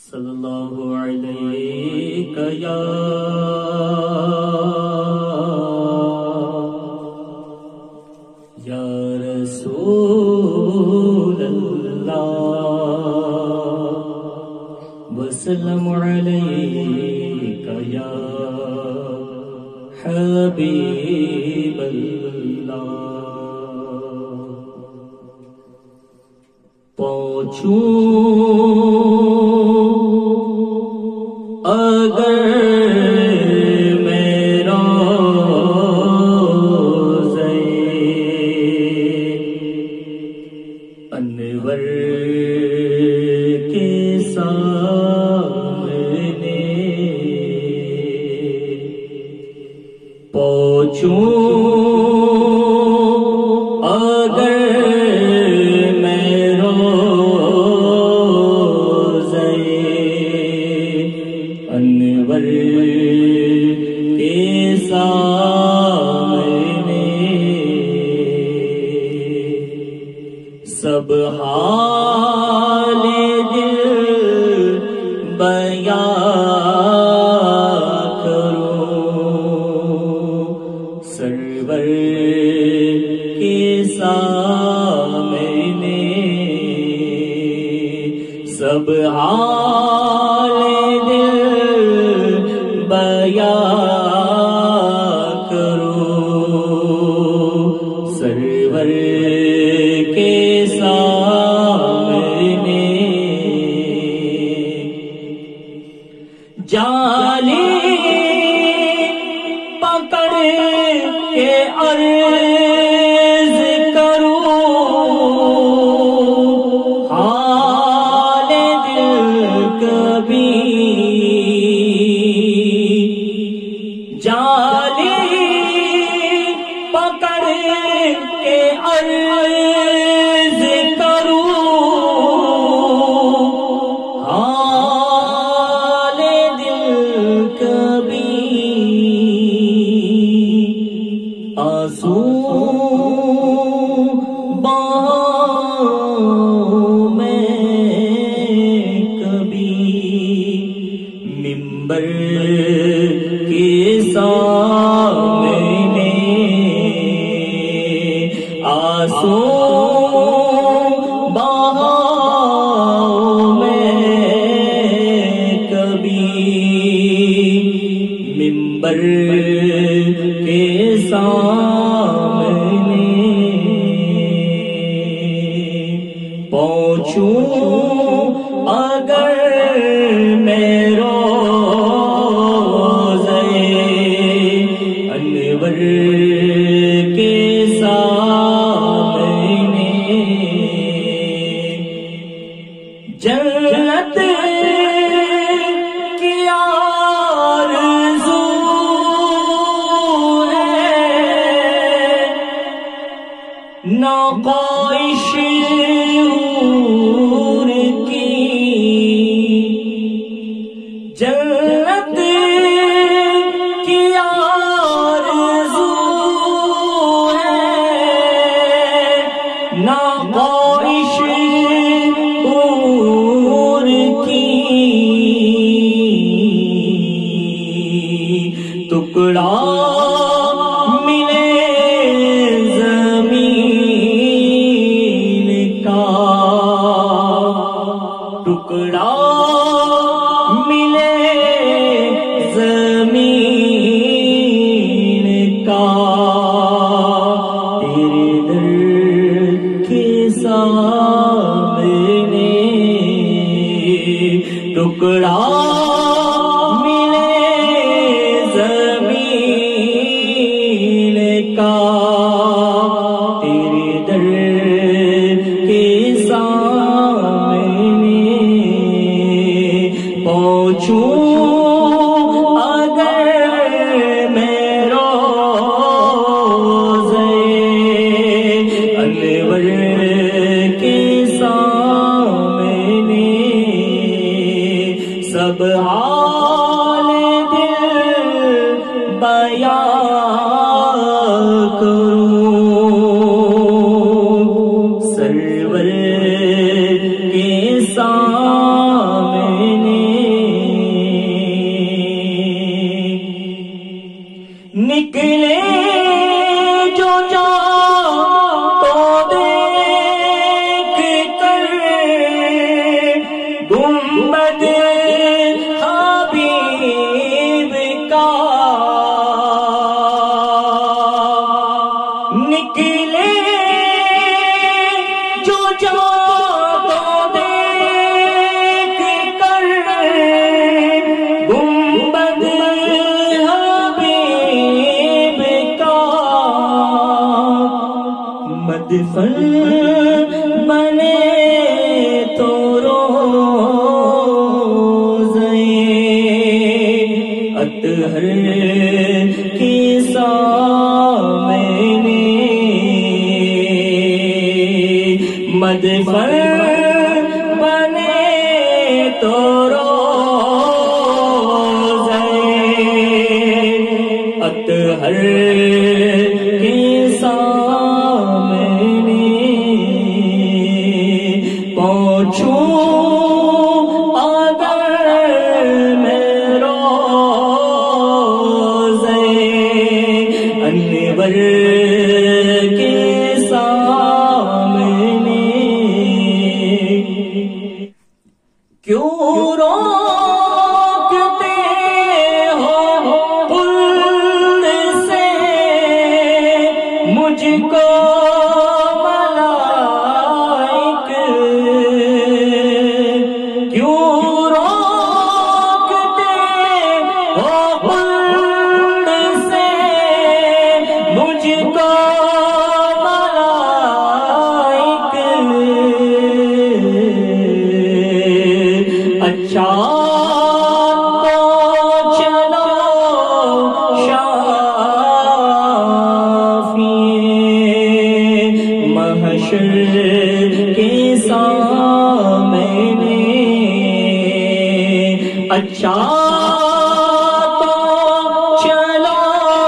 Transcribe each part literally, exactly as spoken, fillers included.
صلی اللہ علیہ یا یا رسول اللہ وسلم علیک یا حبیب اللہ. پہنچوں اگر میں روزے انور کے سامنے پہنچوں اگر میں روزے انور کے سامنے سب حال دل بیان کروں سرور کے سامنے سب حال دل بیان کروں سرور کے سامنے. جالی پکڑ کے عرض کروں حال دل کبھی جالی پکڑ کے عرض کروں حال دل کبھی آنسو بہاؤں میں کبھی ممبر کے سامنے آنسو بہاؤں میں کبھی ممبر کے سامنے پہنچوں اگر میں روزے انور کے سامنے جنت کی آرزو ہے نہ خواہش حور کی جنت کی آرزو ہے نہ خواہش حور کی ٹکڑا ملے زمین کا ٹکڑا ملے زمین کا تیرے در کے سامنے ٹکڑا ملے زمین کا تیرے در کے سامنے پہنچوں اگر میں روزے انور کے سامنے سب حال دل بیان کروں سرور کے سامنے گنبد حبیب کا نکلے جو جادو دیکھ کر گنبد حبیب کا مدفن بنے تو روزے اطہر کی سامنے مدفن بنے تو روزے اطہر کی سامنے پہنچوں اگر میں روزے انور کے سامنے کیوں روکتے ہو پل سے مجھ کو ملائک کیوں روکتے ہو پل سے مجھ کو ملائک اچھا تو چلو شافی محشر کے سامنے اچھا تو چلو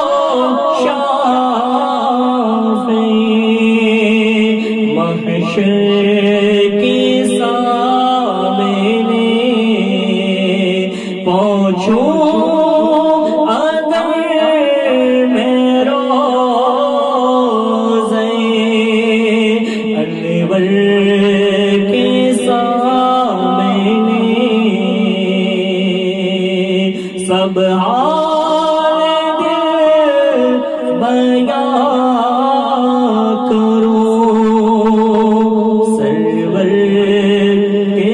شافی محشر کے سامنے پہنچوں اگر میں روزے انور کے سامنے سب حال دل بیان کروں سرور کے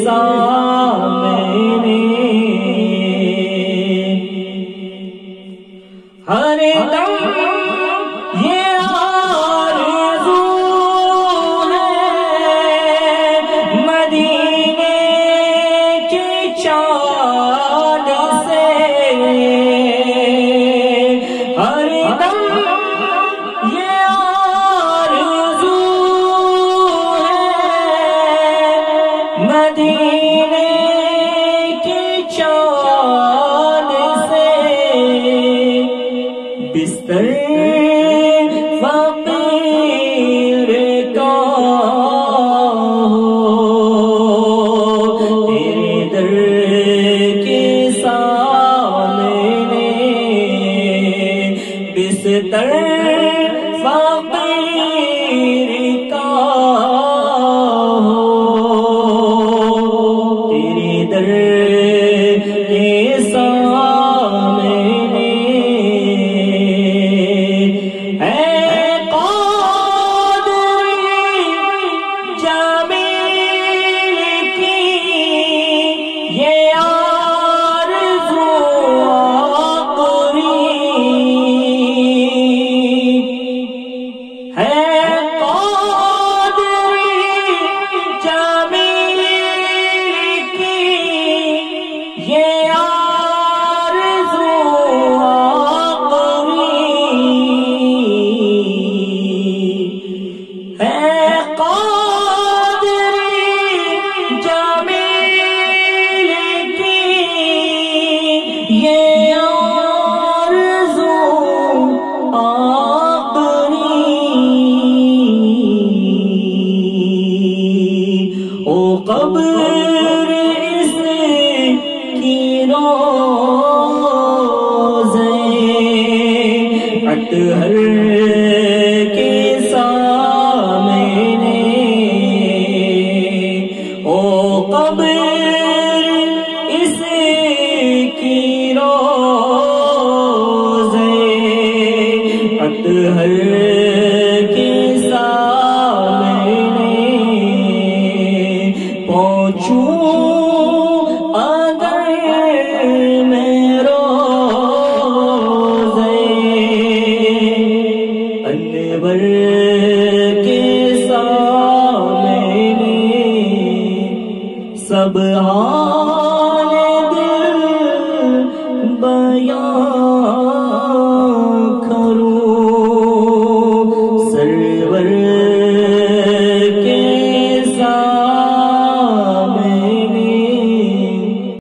سامنے ہر دم یہ آرزو ہے مدینے کی چاند سے ہر دم یہ آرزو ہے مدینے کی چاند سے بستر فقیر کا ہو تیرے در کے سامنے بستر فقیر کا ہو تیرے در کے سامنے اے قادری جمیل کی یہ آرزو آخری ہے قادری جمیل کی یہ آرزو آخری ہے قادری جمیل کی یہ آرزو آخری او قبر اس کی روزے اطہر کے سامنے او قبر کی روشنی